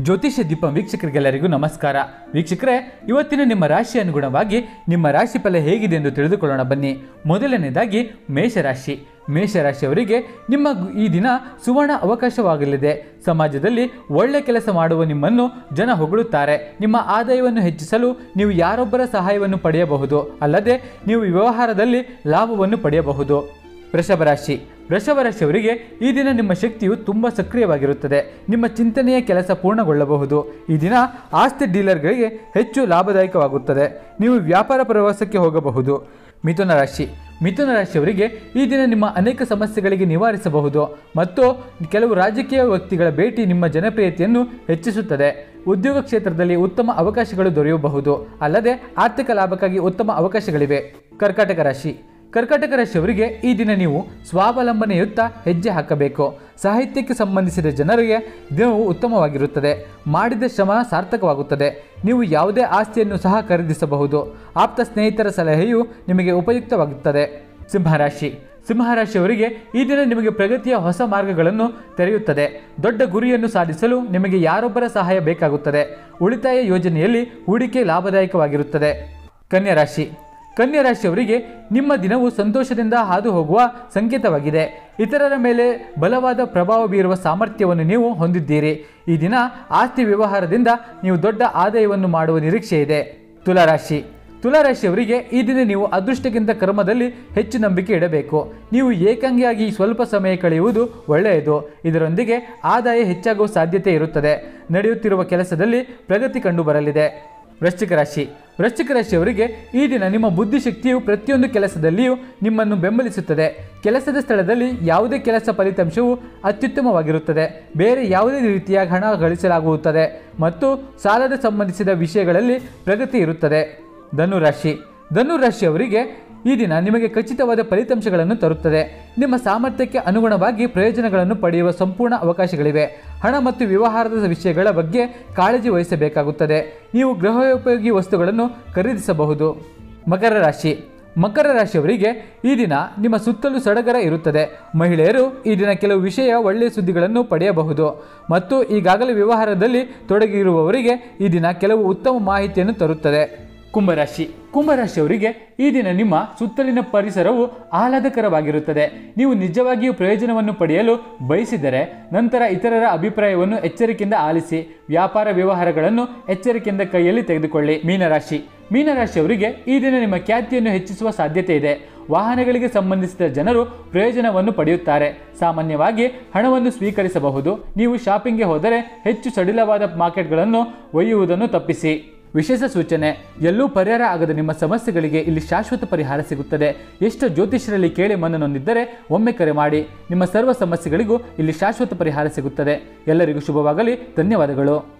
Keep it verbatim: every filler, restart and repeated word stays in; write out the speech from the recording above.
ಜ್ಯೋತಿಷ್ಯ ದೀಪಂ ವೀಕ್ಷಕರಿಗೆಲ್ಲರಿಗೂ ನಮಸ್ಕಾರ. ವೀಕ್ಷಕರೇ, ಇವತ್ತಿನ ನಿಮ್ಮ ರಾಶಿ ಅನುಗುಣವಾಗಿ ನಿಮ್ಮ ರಾಶಿ ಫಲ ಹೇಗಿದೆ ಎಂದು ತಿಳಿದುಕೊಳ್ಳೋಣ ಬನ್ನಿ. ಮೊದಲನೇದಾಗಿ ಮೇಷರಾಶಿ. ಮೇಷರಾಶಿಯವರಿಗೆ ನಿಮ್ಮ ಈ ದಿನ ಸುವರ್ಣ ಅವಕಾಶವಾಗಲಿದೆ. ಸಮಾಜದಲ್ಲಿ ಒಳ್ಳೆ ಕೆಲಸ ಮಾಡುವ ನಿಮ್ಮನ್ನು ಜನ ಹೊಗಳುತ್ತಾರೆ. ನಿಮ್ಮ ಆದಾಯವನ್ನು ಹೆಚ್ಚಿಸಲು ನೀವು ಯಾರೊಬ್ಬರ ಸಹಾಯವನ್ನು ಪಡೆಯಬಹುದು, ಅಲ್ಲದೆ ನೀವು ವ್ಯವಹಾರದಲ್ಲಿ ಲಾಭವನ್ನು ಪಡೆಯಬಹುದು. ವೃಷಭ ರಾಶಿ. ವೃಷಭ ರಾಶಿಯವರಿಗೆ ಈ ದಿನ ನಿಮ್ಮ ಶಕ್ತಿಯು ತುಂಬ ಸಕ್ರಿಯವಾಗಿರುತ್ತದೆ. ನಿಮ್ಮ ಚಿಂತನೆಯ ಕೆಲಸ ಪೂರ್ಣಗೊಳ್ಳಬಹುದು. ಈ ದಿನ ಆಸ್ತಿ ಡೀಲರ್ಗಳಿಗೆ ಹೆಚ್ಚು ಲಾಭದಾಯಕವಾಗುತ್ತದೆ. ನೀವು ವ್ಯಾಪಾರ ಪ್ರವಾಸಕ್ಕೆ ಹೋಗಬಹುದು. ಮಿಥುನ ರಾಶಿ. ಮಿಥುನ ರಾಶಿಯವರಿಗೆ ಈ ದಿನ ನಿಮ್ಮ ಅನೇಕ ಸಮಸ್ಯೆಗಳಿಗೆ ನಿವಾರಿಸಬಹುದು ಮತ್ತು ಕೆಲವು ರಾಜಕೀಯ ವ್ಯಕ್ತಿಗಳ ಭೇಟಿ ನಿಮ್ಮ ಜನಪ್ರಿಯತೆಯನ್ನು ಹೆಚ್ಚಿಸುತ್ತದೆ. ಉದ್ಯೋಗ ಕ್ಷೇತ್ರದಲ್ಲಿ ಉತ್ತಮ ಅವಕಾಶಗಳು ದೊರೆಯಬಹುದು, ಅಲ್ಲದೆ ಆರ್ಥಿಕ ಲಾಭಕ್ಕಾಗಿ ಉತ್ತಮ ಅವಕಾಶಗಳಿವೆ. ಕರ್ಕಾಟಕ ರಾಶಿ. ಕರ್ಕಾಟಕ ರಾಶಿಯವರಿಗೆ ಈ ದಿನ ನೀವು ಸ್ವಾವಲಂಬನೆಯುತ್ತ ಹೆಜ್ಜೆ ಹಾಕಬೇಕು. ಸಾಹಿತ್ಯಕ್ಕೆ ಸಂಬಂಧಿಸಿದ ಜನರಿಗೆ ದಿನವು ಉತ್ತಮವಾಗಿರುತ್ತದೆ. ಮಾಡಿದ ಶ್ರಮ ಸಾರ್ಥಕವಾಗುತ್ತದೆ. ನೀವು ಯಾವುದೇ ಆಸ್ತಿಯನ್ನು ಸಹ ಖರೀದಿಸಬಹುದು. ಆಪ್ತ ಸ್ನೇಹಿತರ ಸಲಹೆಯು ನಿಮಗೆ ಉಪಯುಕ್ತವಾಗುತ್ತದೆ. ಸಿಂಹರಾಶಿ. ಸಿಂಹರಾಶಿಯವರಿಗೆ ಈ ದಿನ ನಿಮಗೆ ಪ್ರಗತಿಯ ಹೊಸ ಮಾರ್ಗಗಳನ್ನು ತೆರೆಯುತ್ತದೆ. ದೊಡ್ಡ ಗುರಿಯನ್ನು ಸಾಧಿಸಲು ನಿಮಗೆ ಯಾರೊಬ್ಬರ ಸಹಾಯ ಬೇಕಾಗುತ್ತದೆ. ಉಳಿತಾಯ ಯೋಜನೆಯಲ್ಲಿ ಹೂಡಿಕೆ ಲಾಭದಾಯಕವಾಗಿರುತ್ತದೆ. ಕನ್ಯಾ ರಾಶಿ. ಕನ್ಯಾ ರಾಶಿಯವರಿಗೆ ನಿಮ್ಮ ದಿನವು ಸಂತೋಷದಿಂದ ಹಾದು ಹೋಗುವ ಸಂಕೇತವಾಗಿದೆ. ಇತರರ ಮೇಲೆ ಬಲವಾದ ಪ್ರಭಾವ ಬೀರುವ ಸಾಮರ್ಥ್ಯವನ್ನು ನೀವು ಹೊಂದಿದ್ದೀರಿ. ಈ ದಿನ ಆಸ್ತಿ ವ್ಯವಹಾರದಿಂದ ನೀವು ದೊಡ್ಡ ಆದಾಯವನ್ನು ಮಾಡುವ ನಿರೀಕ್ಷೆ ಇದೆ. ತುಲಾರಾಶಿ. ತುಲಾರಾಶಿಯವರಿಗೆ ಈ ದಿನ ನೀವು ಅದೃಷ್ಟಕ್ಕಿಂತ ಕರ್ಮದಲ್ಲಿ ಹೆಚ್ಚು ನಂಬಿಕೆ ಇಡಬೇಕು. ನೀವು ಏಕಾಂಗಿಯಾಗಿ ಸ್ವಲ್ಪ ಸಮಯ ಕಳೆಯುವುದು ಒಳ್ಳೆಯದು. ಇದರೊಂದಿಗೆ ಆದಾಯ ಹೆಚ್ಚಾಗುವ ಸಾಧ್ಯತೆ ಇರುತ್ತದೆ. ನಡೆಯುತ್ತಿರುವ ಕೆಲಸದಲ್ಲಿ ಪ್ರಗತಿ ಕಂಡುಬರಲಿದೆ. ವೃಶ್ಚಿಕ ರಾಶಿ. ವೃಶ್ಚಿಕ ರಾಶಿಯವರಿಗೆ ಈ ದಿನ ನಿಮ್ಮ ಬುದ್ಧಿಶಕ್ತಿಯು ಪ್ರತಿಯೊಂದು ಕೆಲಸದಲ್ಲಿಯೂ ನಿಮ್ಮನ್ನು ಬೆಂಬಲಿಸುತ್ತದೆ. ಕೆಲಸದ ಸ್ಥಳದಲ್ಲಿ ಯಾವುದೇ ಕೆಲಸ ಫಲಿತಾಂಶವು ಅತ್ಯುತ್ತಮವಾಗಿರುತ್ತದೆ. ಬೇರೆ ಯಾವುದೇ ರೀತಿಯ ಹಣ ಗಳಿಸಲಾಗುತ್ತದೆ ಮತ್ತು ಸಾಲದ ಸಂಬಂಧಿಸಿದ ವಿಷಯಗಳಲ್ಲಿ ಪ್ರಗತಿ ಇರುತ್ತದೆ. ಧನುರಾಶಿ. ಧನುರಾಶಿಯವರಿಗೆ ಈ ದಿನ ನಿಮಗೆ ಖಚಿತವಾದ ಫಲಿತಾಂಶಗಳನ್ನು ತರುತ್ತದೆ. ನಿಮ್ಮ ಸಾಮರ್ಥ್ಯಕ್ಕೆ ಅನುಗುಣವಾಗಿ ಪ್ರಯೋಜನಗಳನ್ನು ಪಡೆಯುವ ಸಂಪೂರ್ಣ ಅವಕಾಶಗಳಿವೆ. ಹಣ ಮತ್ತು ವ್ಯವಹಾರದ ವಿಷಯಗಳ ಬಗ್ಗೆ ಕಾಳಜಿ ವಹಿಸಬೇಕಾಗುತ್ತದೆ. ನೀವು ಗೃಹೋಪಯೋಗಿ ವಸ್ತುಗಳನ್ನು ಖರೀದಿಸಬಹುದು. ಮಕರ ರಾಶಿ. ಮಕರ ರಾಶಿಯವರಿಗೆ ಈ ದಿನ ನಿಮ್ಮ ಸುತ್ತಲೂ ಸಡಗರ ಇರುತ್ತದೆ. ಮಹಿಳೆಯರು ಈ ದಿನ ಕೆಲವು ವಿಷಯ ಒಳ್ಳೆಯ ಸುದ್ದಿಗಳನ್ನು ಪಡೆಯಬಹುದು ಮತ್ತು ಈಗಾಗಲೇ ವ್ಯವಹಾರದಲ್ಲಿ ತೊಡಗಿರುವವರಿಗೆ ಈ ದಿನ ಕೆಲವು ಉತ್ತಮ ಮಾಹಿತಿಯನ್ನು ತರುತ್ತದೆ. ಕುಂಭರಾಶಿ. ಕುಂಭರಾಶಿಯವರಿಗೆ ಈ ದಿನ ನಿಮ್ಮ ಸುತ್ತಲಿನ ಪರಿಸರವು ಆಹ್ಲಾದಕರವಾಗಿರುತ್ತದೆ. ನೀವು ನಿಜವಾಗಿಯೂ ಪ್ರಯೋಜನವನ್ನು ಪಡೆಯಲು ಬಯಸಿದರೆ ನಂತರ ಇತರರ ಅಭಿಪ್ರಾಯವನ್ನು ಎಚ್ಚರಿಕೆಯಿಂದ ಆಲಿಸಿ. ವ್ಯಾಪಾರ ವ್ಯವಹಾರಗಳನ್ನು ಎಚ್ಚರಿಕೆಯಿಂದ ಕೈಯಲ್ಲಿ ತೆಗೆದುಕೊಳ್ಳಿ. ಮೀನರಾಶಿ. ಮೀನರಾಶಿಯವರಿಗೆ ಈ ದಿನ ನಿಮ್ಮ ಖ್ಯಾತಿಯನ್ನು ಹೆಚ್ಚಿಸುವ ಸಾಧ್ಯತೆ ಇದೆ. ವಾಹನಗಳಿಗೆ ಸಂಬಂಧಿಸಿದ ಜನರು ಪ್ರಯೋಜನವನ್ನು ಪಡೆಯುತ್ತಾರೆ. ಸಾಮಾನ್ಯವಾಗಿ ಹಣವನ್ನು ಸ್ವೀಕರಿಸಬಹುದು. ನೀವು ಶಾಪಿಂಗ್ಗೆ ಹೋದರೆ ಹೆಚ್ಚು ಸಡಿಲವಾದ ಮಾರ್ಕೆಟ್ಗಳನ್ನು ಒಯ್ಯುವುದನ್ನು ತಪ್ಪಿಸಿ. ವಿಶೇಷ ಸೂಚನೆ: ಎಲ್ಲೂ ಪರಿಹಾರ ಆಗದ ನಿಮ್ಮ ಸಮಸ್ಯೆಗಳಿಗೆ ಇಲ್ಲಿ ಶಾಶ್ವತ ಪರಿಹಾರ ಸಿಗುತ್ತದೆ. ಎಷ್ಟು ಜ್ಯೋತಿಷ್ಯರಲ್ಲಿ ಕೇಳಿ ಮನನೊಂದಿದ್ದರೆ ಒಮ್ಮೆ ಕರೆ ಮಾಡಿ. ನಿಮ್ಮ ಸರ್ವ ಸಮಸ್ಯೆಗಳಿಗೂ ಇಲ್ಲಿ ಶಾಶ್ವತ ಪರಿಹಾರ ಸಿಗುತ್ತದೆ. ಎಲ್ಲರಿಗೂ ಶುಭವಾಗಲಿ. ಧನ್ಯವಾದಗಳು.